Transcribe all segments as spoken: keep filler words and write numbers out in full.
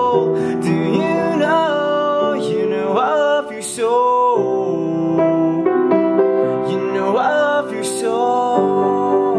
beautiful. Do you know, you know I love you so. You know I love you so.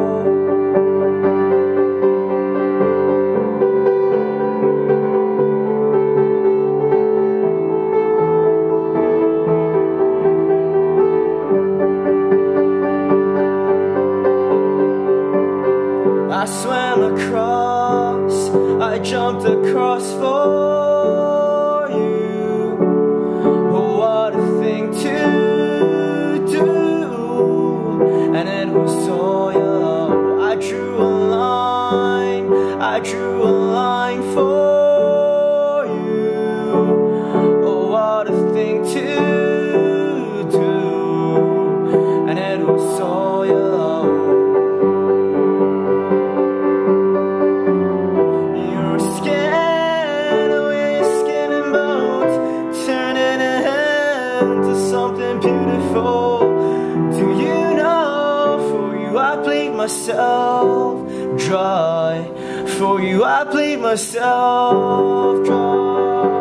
I swam across, I jumped across for you. Oh, what a thing to do. And it was all yellow. I drew a line, I drew a line for you. Oh, what a thing to do. And it was all yellow. Something beautiful. Do you know, for you I bleed myself dry. For you I bleed myself dry.